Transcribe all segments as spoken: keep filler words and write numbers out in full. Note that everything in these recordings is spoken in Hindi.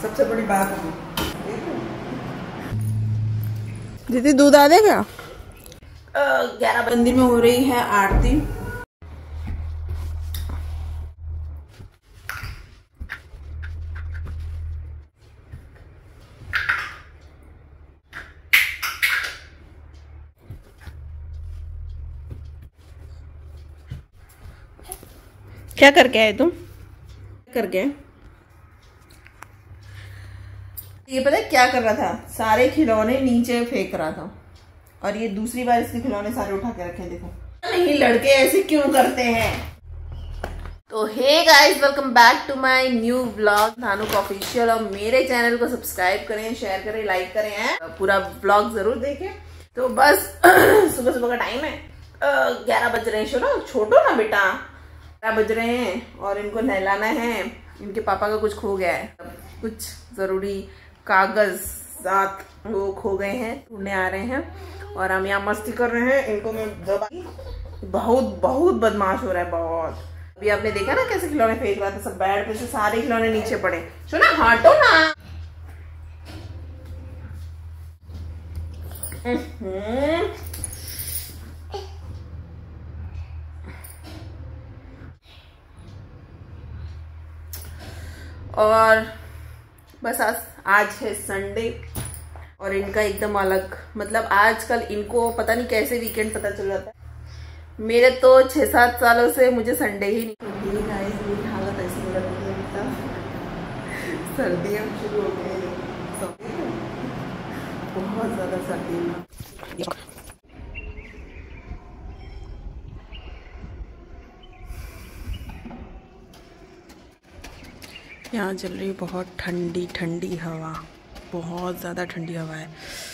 सबसे बड़ी बात होगी। दीदी दूध आ दे क्या? ग्यारह मंदिर में हो रही है आरती। क्या करके आए तुम? करके ये पता है क्या कर रहा था, सारे खिलौने नीचे फेंक रहा था और ये दूसरी बार इसके खिलौने सारे उठा के रखे। देखो नहीं, लड़के ऐसे क्यों करते हैं। तो hey guys, welcome back to my new vlog Dhanuk official. और मेरे चैनल को सब्सक्राइब करें, शेयर करें, लाइक करें हैं, पूरा व्लॉग जरूर देखें। तो बस सुबह सुबह का टाइम है, ग्यारह बज रहे हैं। चलो छोटो ना बेटा, ग्यारह बज रहे हैं और इनको नहलाना है। इनके पापा का कुछ खो गया है, कुछ जरूरी कागजात वो खो गए हैं, ढूंढने आ रहे हैं और हम यहाँ मस्ती कर रहे हैं। इनको मैं दबा, बहुत बहुत बदमाश हो रहा है बहुत। अभी आपने देखा ना कैसे खिलौने फेंक रहा था, सब बेड पे से सारे खिलौने नीचे पड़े। सुना, हटो ना। और बस आज आज है संडे और इनका एकदम अलग, मतलब आजकल इनको पता नहीं कैसे वीकेंड पता चल जाता है। मेरे तो छह सात सालों से मुझे संडे ही नहीं। गाइस मेरी हालत ऐसी हो रही है, सर्दियाँ शुरू हो गई हैं, बहुत ज्यादा सर्दी। यहाँ चल रही बहुत ठंडी ठंडी हवा, बहुत ज़्यादा ठंडी हवा है।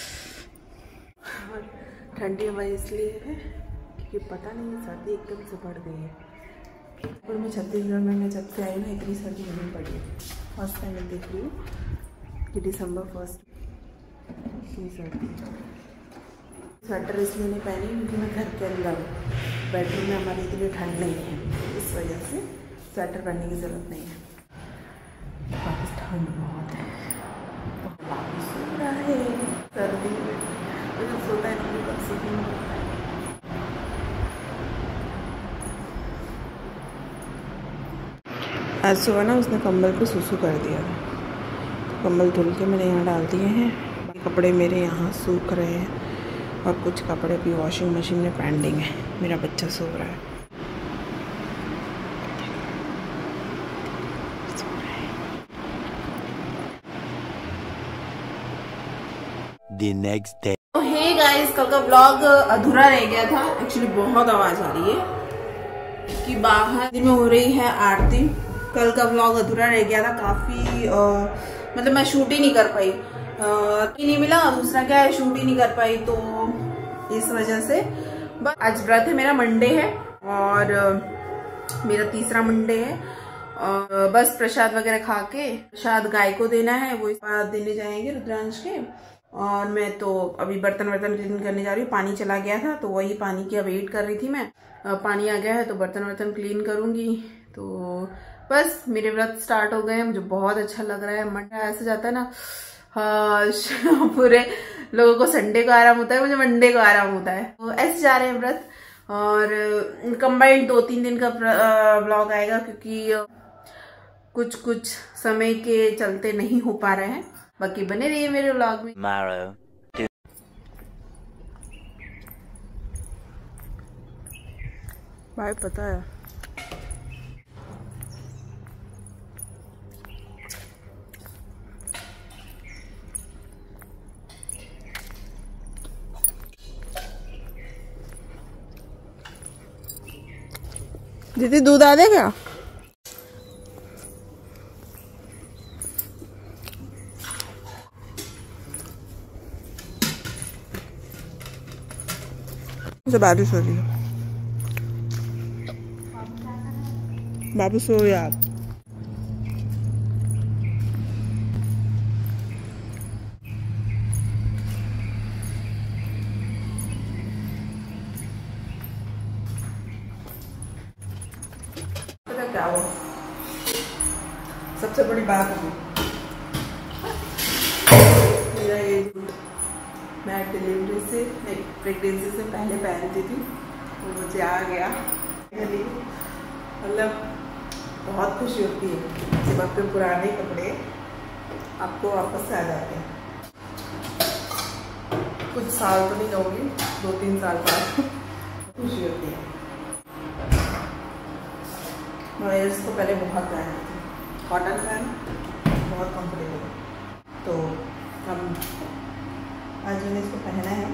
ठंडी हवा इसलिए है कि पता नहीं सर्दी एकदम से बढ़ गई है। और मैं छत्तीसगढ़ में मैं जब से आई हूँ इतनी सर्दी नहीं पड़ी है। फर्स्ट टाइम मैं देख रही हूँ कि दिसंबर फर्स्ट इतनी सर्दी। स्वेटर इसलिए नहीं पहनी क्योंकि मैं घर के अंदर हूँ, बेडरूम में हमारे इतनी ठंड नहीं है, इस वजह से स्वेटर पहनने की ज़रूरत नहीं है। ठंड बहुत है, सो रहा है सर्दी में, तो सोता है नहीं, कब से क्यों होता है। आज सुबह ना उसने कंबल पे सुसु कर दिया था, तो कंबल धुल के मैंने यहाँ डाल दिए हैं। कपड़े मेरे यहाँ सूख रहे हैं और कुछ कपड़े भी वॉशिंग मशीन में पेंडिंग है। मेरा बच्चा सो रहा है। The next day. तो हे गाइस, कल का व्लॉग अधूरा रह गया था। एक्चुअली बहुत आवाज आ रही है कि बाहर में हो रही है आरती। कल का व्लॉग अधूरा रह गया था काफी, आ, मतलब मैं शूट ही नहीं कर पाई, आ, नहीं मिला। दूसरा क्या है, शूट ही नहीं कर पाई, तो इस वजह से। बस आज व्रत है मेरा, मंडे है और आ, मेरा तीसरा मंडे है। और बस प्रसाद वगैरह खा के, प्रसाद गाय को देना है, वो देने जाएंगे रुद्रांश के। और मैं तो अभी बर्तन वर्तन क्लीन करने जा रही हूँ। पानी चला गया था तो वही पानी की वेट कर रही थी मैं। पानी आ गया है तो बर्तन वर्तन क्लीन करूंगी। तो बस मेरे व्रत स्टार्ट हो गए हैं। मुझे बहुत अच्छा लग रहा है। मन ऐसे जाता है ना, हाँ, पूरे लोगों को संडे को आराम होता है, मुझे मंडे को आराम होता है। तो ऐसे जा रहे हैं व्रत। और कंबाइंड दो तीन दिन का व्लॉग आएगा क्योंकि कुछ कुछ समय के चलते नहीं हो पा रहे हैं। बाकी बने रहिए मेरे व्लॉग में। भाई पता है दीदी दूध आ दे क्या? बारिश हो रही है, बाबू सो यार। पता क्या हो, सबसे बड़ी बात होगी डिलीवरी से नहीं प्रेगनेंसी से पहले पहनती थी, तो मुझे आ गया मतलब बहुत खुशी होती है जब आपके पुराने कपड़े आपको वापस से आ जाते हैं। कुछ साल तो नहीं कहूँगी, दो तीन साल बाद खुशी होती है। मैं इसको पहले बहुत पहनती थी, कॉटन पैन बहुत कंफर्टेबल, तो हम आज मैंने इसको पहना है,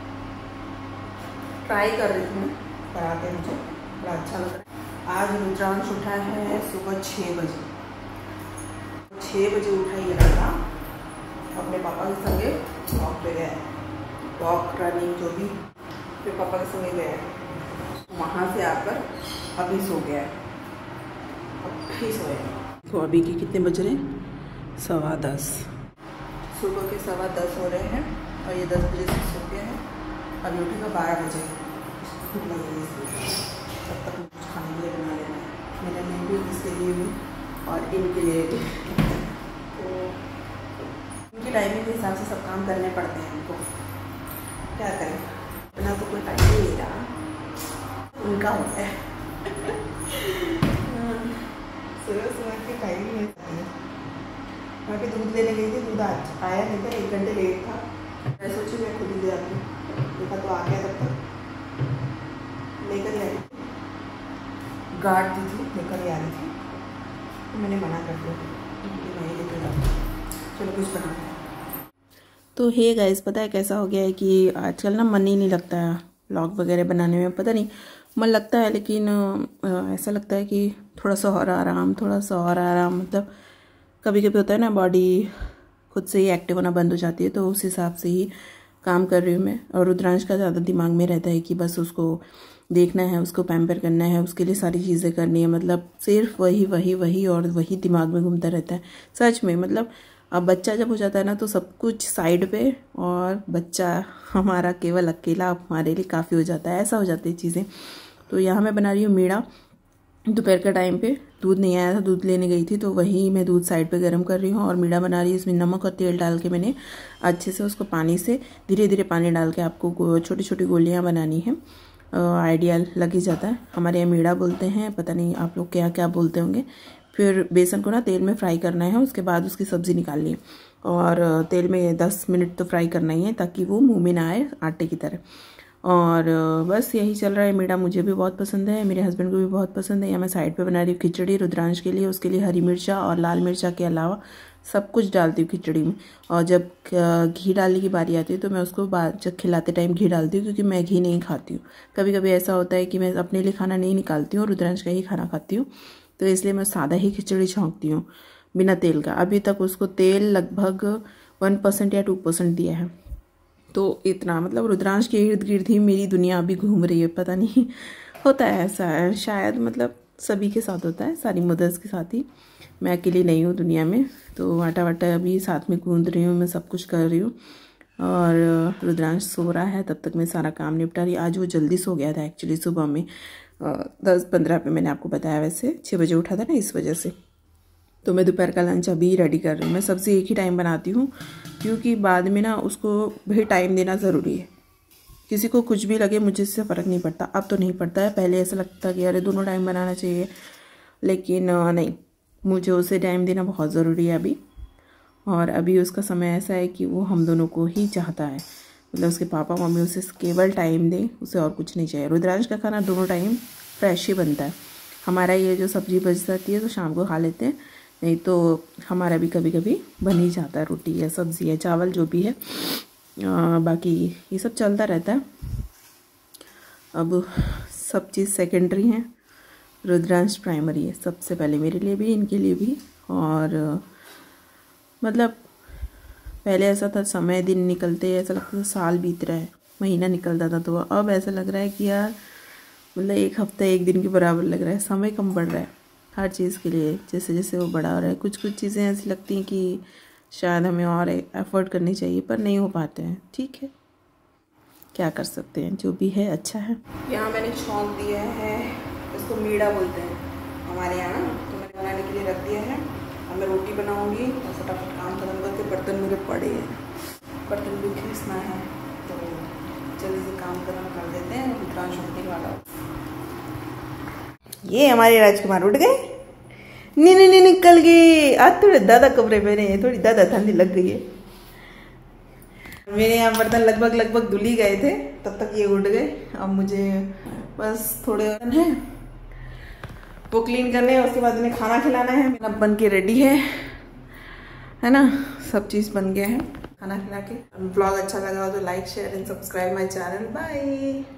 ट्राई कर रही थी मैं, करा के मुझे बड़ा अच्छा लग रहा है। आज रुद्रांश उठा है सुबह छः बजे, छः बजे उठा ये लड़का अपने पापा के संगे वॉक पे गया है, वॉक रनिंग जो भी, फिर पापा के संगे गया है, वहाँ से आकर अभी सो गया है, अभी सोया। तो अभी के कितने बज रहे हैं? सवा दस, सुबह के सवा दस हो रहे हैं और ये दस बजे से सो गया है। अभी उठेगा बारह बजे, भूख लगेगी इसलिए तब तक कुछ खाने के लिए बना लेना है, मेरे लिए भी, इसके लिए भी और इनके लिए भी। तो उनकी टाइमिंग के हिसाब से सब काम करने पड़ते हैं हमको, क्या करें, इतना तो कोई टाइम नहीं ले रहा, उनका होता है। सुबह सुबह की टाइमिंग है, वहाँ पे दूध लेने गई थी, दूध आज आया नहीं था, एक घंटे लेट था, मैं सोची मैं खुद ही ले आती हूँ, देखा तो आ गया, तब तक लेकर ही आ रही थी, गार्ड दी थी लेकर ही आ रही थी, तो मैंने मना कर दिया कि नहीं लेकर जाती, चलो कुछ बनाते हैं। तो हे गाइस, पता है कैसा हो गया है कि आजकल ना मन ही नहीं लगता है व्लॉग वगैरह बनाने में, पता नहीं मन लगता है लेकिन आ, ऐसा लगता है कि थोड़ा सा और आराम, थोड़ा सा और आराम, मतलब कभी कभी होता है ना बॉडी खुद से ही एक्टिव होना बंद हो जाती है, तो उस हिसाब से ही काम कर रही हूँ मैं। और रुद्रांश का ज़्यादा दिमाग में रहता है कि बस उसको देखना है, उसको पैम्पर करना है, उसके लिए सारी चीज़ें करनी है, मतलब सिर्फ वही वही वही और वही दिमाग में घूमता रहता है सच में। मतलब अब बच्चा जब हो जाता है ना तो सब कुछ साइड पे और बच्चा हमारा केवल अकेला हमारे लिए काफ़ी हो जाता है, ऐसा हो जाती है चीज़ें। तो यहाँ मैं बना रही हूँ मीड़ा, दोपहर का टाइम पे दूध नहीं आया था, दूध लेने गई थी, तो वही मैं दूध साइड पे गर्म कर रही हूँ और मीड़ा बना रही हूँ। इसमें नमक और तेल डाल के मैंने अच्छे से उसको पानी से धीरे धीरे पानी डाल के आपको छोटी छोटी गोलियाँ बनानी है, आइडिया लग ही जाता है। हमारे यहाँ मीड़ा बोलते हैं, पता नहीं आप लोग क्या क्या बोलते होंगे। फिर बेसन को ना तेल में फ्राई करना है, उसके बाद उसकी सब्ज़ी निकालनी है और तेल में दस मिनट तो फ्राई करना ही है ताकि वो मुँह में ना आए आटे की तरह। और बस यही चल रहा है। मीठा मुझे भी बहुत पसंद है, मेरे हस्बैंड को भी बहुत पसंद है। या मैं साइड पे बना रही हूँ खिचड़ी रुद्रांश के लिए, उसके लिए हरी मिर्चा और लाल मिर्चा के अलावा सब कुछ डालती हूँ खिचड़ी में। और जब घी डालने की बारी आती है तो मैं उसको बाद जब खिलाते टाइम घी डालती हूँ, क्योंकि मैं घी नहीं खाती हूँ। कभी कभी ऐसा होता है कि मैं अपने लिए खाना नहीं निकालती हूँ और रुद्रांश का ही खाना खाती हूँ, तो इसलिए मैं सादा ही खिचड़ी छौंकती हूँ बिना तेल का। अभी तक उसको तेल लगभग वन परसेंट या टू परसेंट दिया है, तो इतना मतलब रुद्रांश के इर्द गिर्द ही मेरी दुनिया अभी घूम रही है। पता नहीं होता है ऐसा है शायद, मतलब सभी के साथ होता है, सारी मदर्स के साथ ही, मैं अकेली नहीं हूँ दुनिया में। तो आटा वाटा अभी साथ में गूंद रही हूँ, मैं सब कुछ कर रही हूँ और रुद्रांश सो रहा है, तब तक मैं सारा काम निपटा रही। आज वो जल्दी सो गया था एक्चुअली, सुबह में दस पंद्रह पे मैंने आपको बताया, वैसे छः बजे उठा था ना, इस वजह से। तो मैं दोपहर का लंच अभी रेडी कर रही हूँ। मैं सब्ज़ी एक ही टाइम बनाती हूँ क्योंकि बाद में ना उसको भी टाइम देना ज़रूरी है। किसी को कुछ भी लगे, मुझे इससे फ़र्क नहीं पड़ता। अब तो नहीं पड़ता है, पहले ऐसा लगता कि अरे दोनों टाइम बनाना चाहिए, लेकिन नहीं, मुझे उसे टाइम देना बहुत ज़रूरी है अभी। और अभी उसका समय ऐसा है कि वो हम दोनों को ही चाहता है, मतलब उसके पापा मम्मी उसे केवल टाइम दें, उसे और कुछ नहीं चाहिए। रुद्रांश का खाना दोनों टाइम फ्रेश ही बनता है। हमारा ये जो सब्ज़ी बच जाती है तो शाम को खा लेते हैं, नहीं तो हमारा भी कभी कभी बन ही जाता है, रोटी या सब्ज़ी या चावल जो भी है। आ, बाकी ये सब चलता रहता है। अब सब चीज़ सेकेंडरी है, रुद्रांश प्राइमरी है, सबसे पहले मेरे लिए भी, इनके लिए भी। और मतलब पहले ऐसा था, समय दिन निकलते ऐसा लगता था साल बीत रहा है, महीना निकलता था, तो अब ऐसा लग रहा है कि यार मतलब एक हफ्ता एक दिन के बराबर लग रहा है। समय कम बढ़ रहा है हर चीज़ के लिए, जैसे जैसे वो बड़ा हो रहा है। कुछ कुछ चीज़ें ऐसी लगती हैं कि शायद हमें और एफर्ट करनी चाहिए, पर नहीं हो पाते हैं। ठीक है, क्या कर सकते हैं, जो भी है अच्छा है। यहाँ मैंने छौंक दिया है, इसको मीड़ा बोलते हैं हमारे यहाँ, तो मैंने बनाने के लिए रख दिया है। अब मैं रोटी बनाऊँगी और फटाफट काम खत्म करके, बर्तन मेरे पड़े हैं, बर्तन भी खींचना है, तो जल्दी से काम करना कर देते हैं, विक्रांश उठने वाला। ये हमारे राजकुमार उठ गए, नहीं नहीं नहीं निकल गए। आज थोड़े दादा कपड़े पहने हैं, थोड़ी दादा ठंडी लग गई है। मेरे यहाँ बर्तन लगभग लगभग धुल ही गए थे, तब तक ये उठ गए। अब मुझे बस थोड़े बर्तन हैं वो क्लीन करने हैं, उसके बाद इन्हें खाना खिलाना है। मेरा बन के रेडी है है ना, सब चीज़ बन गया है। खाना खिला के। ब्लॉग अच्छा लगा हो तो like share and subscribe my channel. Bye.